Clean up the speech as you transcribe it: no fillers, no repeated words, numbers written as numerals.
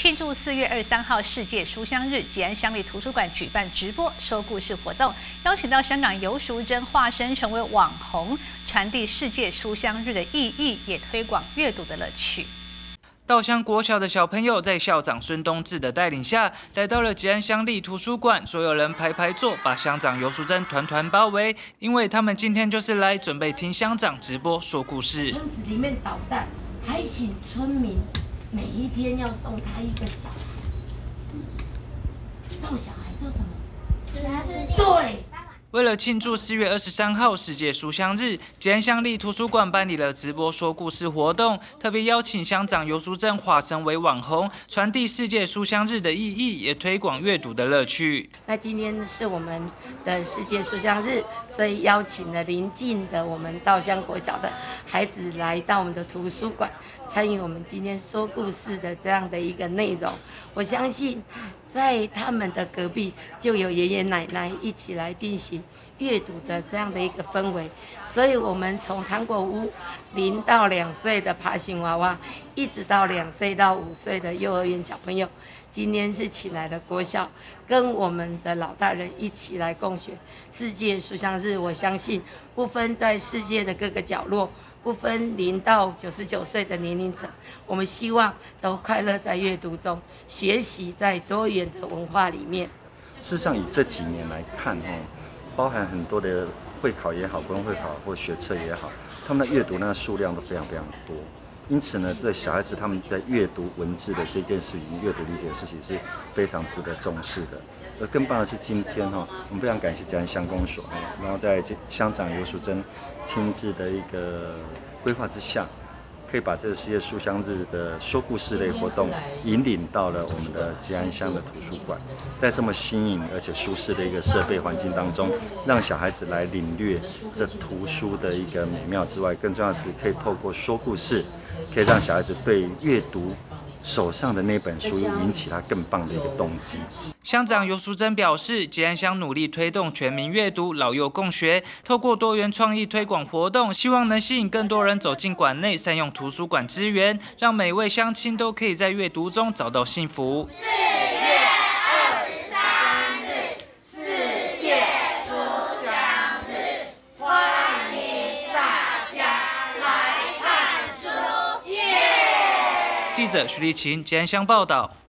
庆祝4月23号世界书香日，吉安乡立图书馆举办直播说故事活动，邀请到乡长游淑珍化身成为网红，传递世界书香日的意义，也推广阅读的乐趣。 稻香国小的小朋友在校长孙东志的带领下，来到了吉安乡立图书馆，所有人排排坐，把乡长游淑珍团团包围，因为他们今天就是来准备听乡长直播说故事。 村子里面捣蛋，还请村民每一天要送他一个小孩，送小孩做什么？对。 为了庆祝4月23号世界书香日，吉安乡立图书馆办理了直播说故事活动，特别邀请乡长游淑珍化身为网红，传递世界书香日的意义，也推广阅读的乐趣。 那今天是我们的世界书香日，所以邀请了邻近的我们稻香国小的孩子来到我们的图书馆，参与我们今天说故事的这样的一个内容。我相信，在他们的隔壁就有爷爷奶奶一起来进行阅读的这样的一个氛围，所以我们从糖果屋0到2岁的爬行娃娃，一直到2岁到5岁的幼儿园小朋友，今天是请来了国小，跟我们的老大人一起来共学世界书香日。我相信不分在世界的各个角落，不分0到99岁的年龄层，我们希望都快乐在阅读中，学习在多元的文化里面。 事实上，以这几年来看，包含很多的会考也好，国中会考或学测也好，他们的阅读那个数量都非常非常多。因此呢，对小孩子他们在阅读文字的这件事情、阅读理解的事情是非常值得重视的。而更棒的是，今天我们非常感谢吉安乡公所，然后在乡长游淑珍亲自的一个规划之下，可以把这个世界书香日的说故事类活动引领到了我们的吉安乡的图书馆，在这么新颖而且舒适的一个设备环境当中，让小孩子来领略这图书的一个美妙之外，更重要的是可以透过说故事，可以让小孩子对阅读手上的那本书引起他更棒的一个动机。 乡长游淑珍表示，吉安乡努力推动全民阅读、老幼共学，透过多元创意推广活动，希望能吸引更多人走进馆内，善用图书馆资源，让每位乡亲都可以在阅读中找到幸福。 4月23日，世界书香日，欢迎大家来看书耶！ 记者徐立琴，吉安乡报道。